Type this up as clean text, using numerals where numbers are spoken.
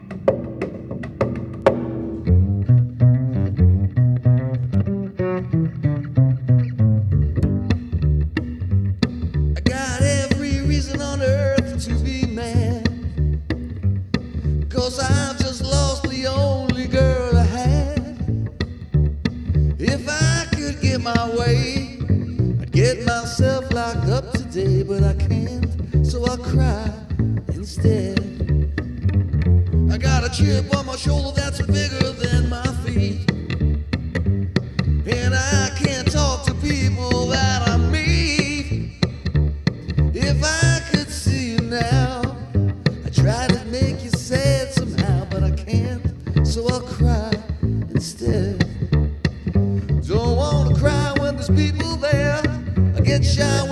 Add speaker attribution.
Speaker 1: I got every reason on earth to be mad, 'cause I've just lost the only girl I had. If I could get my way, I'd get myself locked up today, but I can't, so I cry instead. I got a chip on my shoulder that's bigger than my feet, and I can't talk to people that I meet. If I could see you now, I try to make you sad somehow, but I can't, so I'll cry instead. Don't wanna cry when there's people there. I get shy